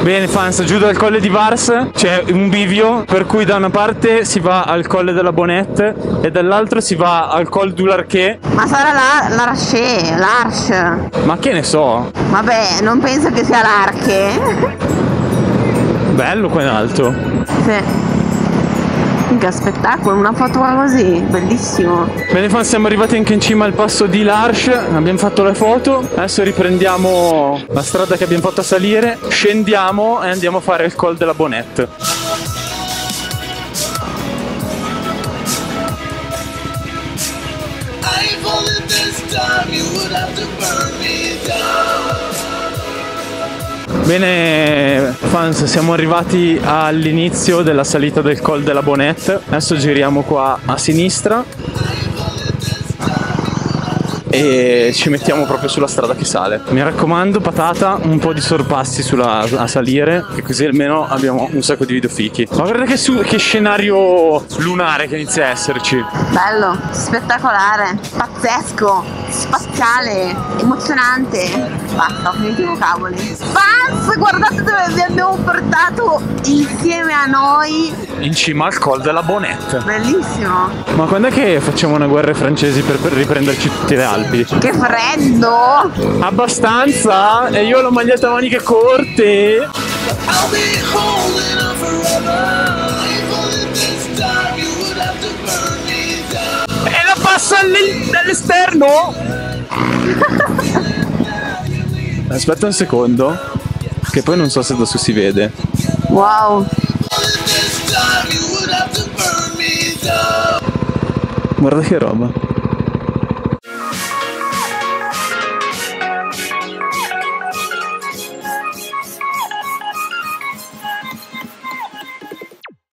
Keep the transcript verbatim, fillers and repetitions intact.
Bene fans, giù dal colle di Vars c'è un bivio per cui da una parte si va al colle della Bonette e dall'altro si va al col du Larché. Ma sarà la, la Rache, l'Arche. Ma che ne so. Vabbè, non penso che sia l'Arche. Bello qua in alto. Sì. Che spettacolo, una foto così, bellissimo. Bene fans, siamo arrivati anche in cima al passo di l'Arche, abbiamo fatto le foto, adesso riprendiamo la strada che abbiamo fatto a salire, scendiamo e andiamo a fare il col della Bonette. Bene fans, siamo arrivati all'inizio della salita del col della Bonette. Adesso giriamo qua a sinistra e ci mettiamo proprio sulla strada che sale. Mi raccomando, patata, un po' di sorpassi sulla, a salire, che così almeno abbiamo un sacco di video fichi. Ma guarda che, su, che scenario lunare che inizia a esserci. Bello, spettacolare, pazzesco, spaziale, emozionante. Basta, ho finito i vocaboli. Fans, guardate dove vi abbiamo portato insieme a noi. In cima al col della Bonette. Bellissimo. Ma quando è che facciamo una guerra ai francesi per, per riprenderci tutte le Alpi? Che freddo! Abbastanza! E io ho la maglietta a maniche corte! E la passa all'esterno! Aspetta un secondo, che poi non so se da su si vede. Wow! Guarda che roba!